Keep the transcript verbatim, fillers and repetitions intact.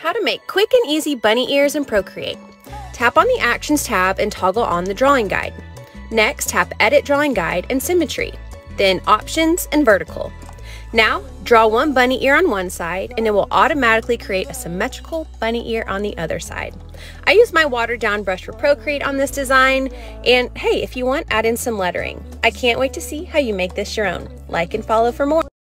How to make quick and easy bunny ears in Procreate. Tap on the Actions tab and toggle on the Drawing Guide. Next, tap Edit Drawing Guide and Symmetry, then Options and Vertical. Now, draw one bunny ear on one side and it will automatically create a symmetrical bunny ear on the other side. I use my watered down brush for Procreate on this design, and hey, if you want, add in some lettering. I can't wait to see how you make this your own. Like and follow for more.